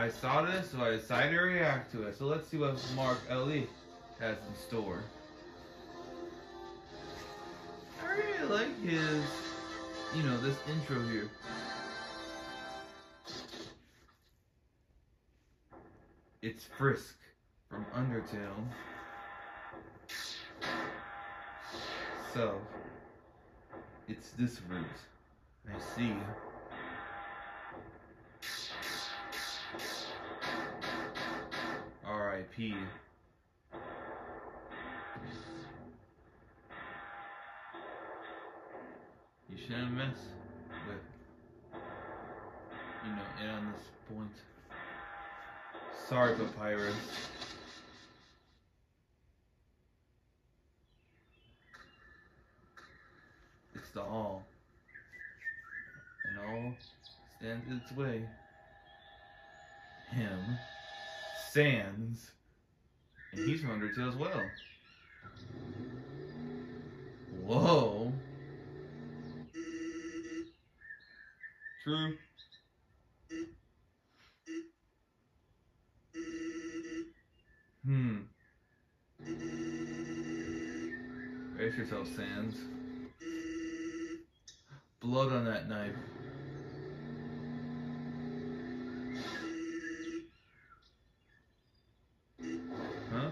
I saw this, so I decided to react to it. So let's see what MARKLI has in store. I really like his, this intro here. It's Frisk from Undertale. So, it's this route. I see. R.I.P. You shouldn't mess with, it on this point. Sorry, Papyrus. It's the all. And all stands its way. Him. Sans. And he's from Undertale as well. Whoa. True. Brace yourself, Sans. Blood on that knife. Huh?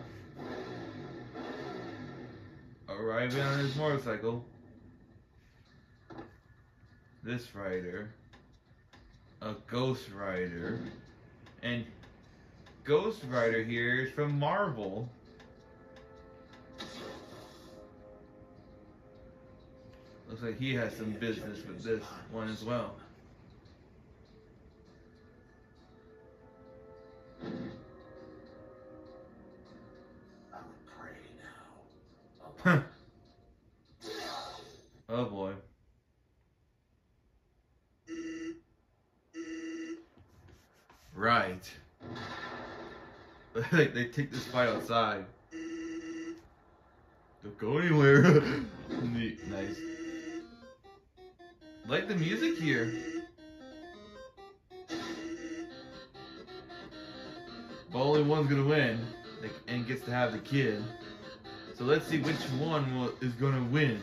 Arriving on his motorcycle. This rider. A Ghost Rider. And Ghost Rider here is from Marvel. Looks like he has some business with this one as well. I would pray now. Oh boy. Right. Like they take this fight outside. Don't go anywhere. Neat, nice. Like the music here. But only one's gonna win, and gets to have the kid. So let's see which one is gonna win.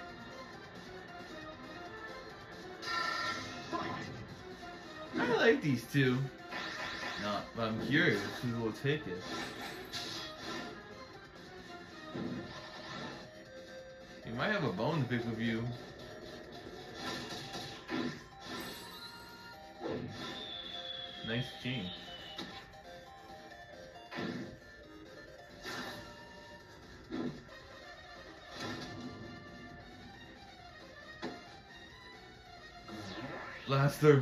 I like these two. No, but I'm curious who will take it. You might have a bone to pick with you. Nice chain. Blaster.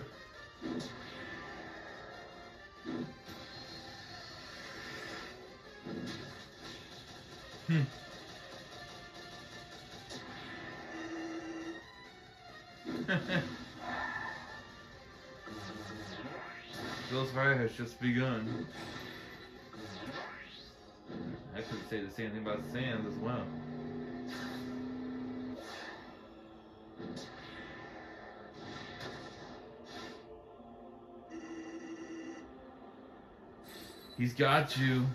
Ghost Rider has just begun. I could say the same thing about Sans as well. He's got you.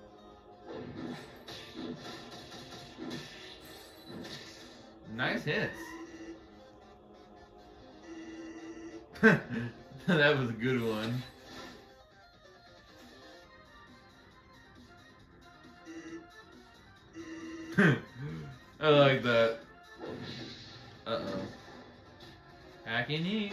Nice hits. That was a good one. I like that. Uh-oh. Hacking knees.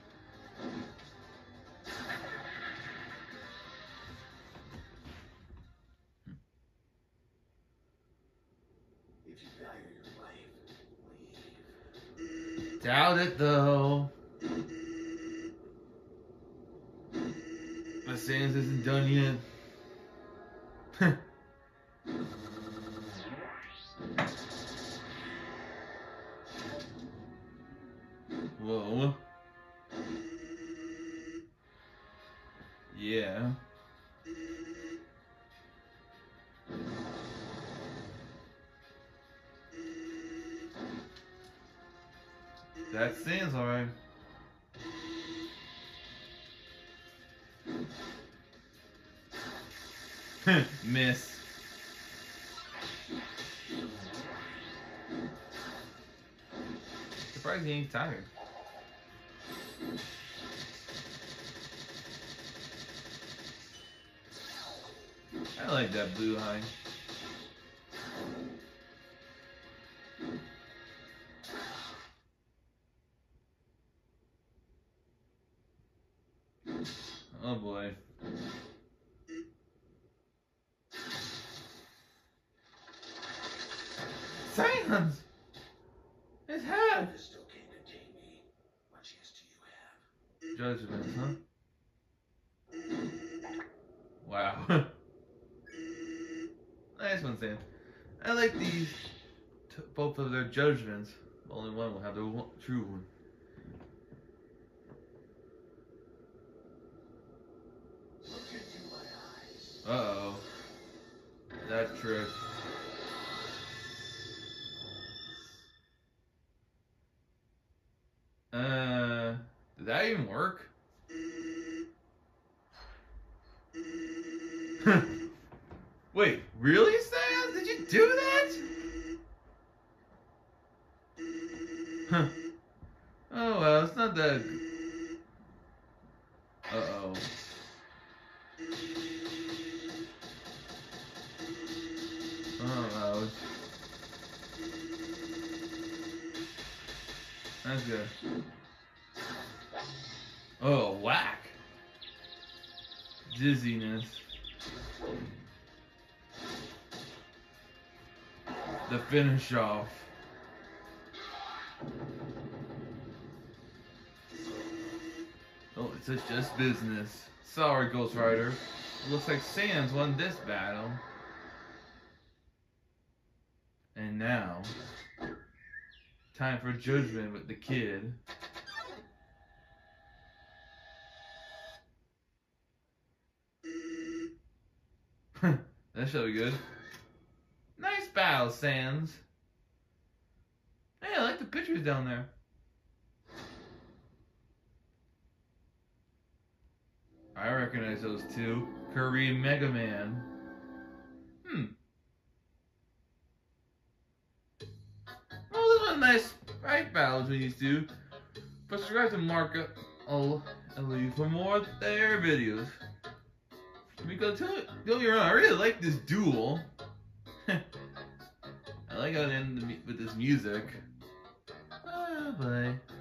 If you value your life, leave. Doubt it though. My Sans isn't done yet. Whoa. Yeah. That Sans alright. Miss. Surprised he ain't tired. I like that blue eye. Oh boy. Silence! His head! This still can't contain me. What chance do you have? Judgment, huh? Wow. Nice one, Sam. I like these, both of their judgments. Only one will have the true one. Look into my eyes. Uh-oh. That trick. Did that even work? Wait, really, Sam? Did you do that? Huh. Oh well, it's not that. Uh-oh. Oh wow. That's good. Oh, whack. Dizziness. The finish off. Oh, it's just business. Sorry, Ghost Rider. It looks like Sans won this battle. And now, time for judgment with the kid. That should be good. Nice battle, Sans. Hey, I like the pictures down there. I recognize those two. Korean Mega Man. Well, this was a nice fight battle between these two. But subscribe to MARKLI for more of their videos. Because don't get me wrong, I really like this duel. I like how it ended with this music. Bye.